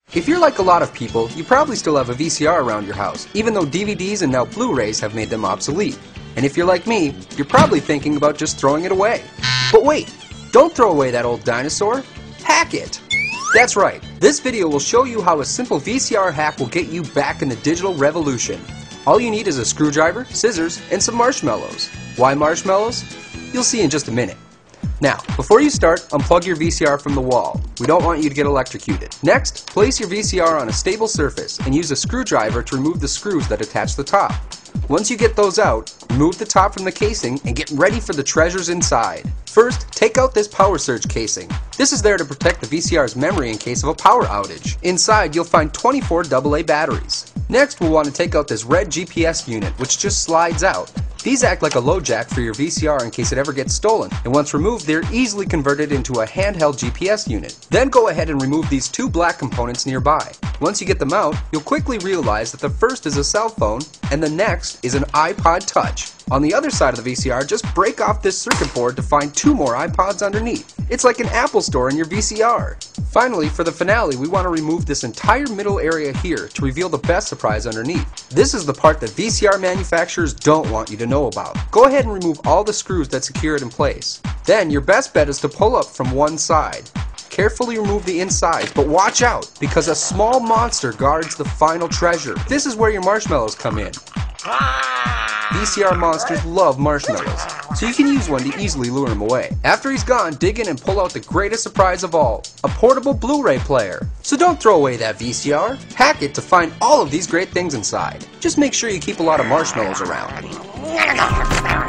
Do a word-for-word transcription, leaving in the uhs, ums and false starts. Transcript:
If you're like a lot of people, you probably still have a V C R around your house, even though D V Ds and now Blu-rays have made them obsolete. And if you're like me, you're probably thinking about just throwing it away. But wait, don't throw away that old dinosaur. Hack it! That's right, this video will show you how a simple V C R hack will get you back in the digital revolution. All you need is a screwdriver, scissors, and some marshmallows. Why marshmallows? You'll see in just a minute. Now, before you start, unplug your V C R from the wall. We don't want you to get electrocuted. Next, place your V C R on a stable surface and use a screwdriver to remove the screws that attach the top. Once you get those out, remove the top from the casing and get ready for the treasures inside. First, take out this power surge casing. This is there to protect the V C R's memory in case of a power outage. Inside, you'll find twenty-four double A batteries. Next, we'll want to take out this red G P S unit, which just slides out. These act like a load jack for your V C R in case it ever gets stolen, and once removed, they're easily converted into a handheld G P S unit. Then go ahead and remove these two black components nearby. Once you get them out, you'll quickly realize that the first is a cell phone, and the next is an iPod Touch. On the other side of the V C R, just break off this circuit board to find two more iPods underneath. It's like an Apple store in your V C R. Finally, for the finale, we want to remove this entire middle area here to reveal the best surprise underneath. This is the part that V C R manufacturers don't want you to know about. Go ahead and remove all the screws that secure it in place. Then your best bet is to pull up from one side. Carefully remove the insides, but watch out, because a small monster guards the final treasure. This is where your marshmallows come in. V C R monsters love marshmallows, so you can use one to easily lure him away. After he's gone, dig in and pull out the greatest surprise of all, a portable Blu-ray player. So don't throw away that V C R, hack it to find all of these great things inside. Just make sure you keep a lot of marshmallows around.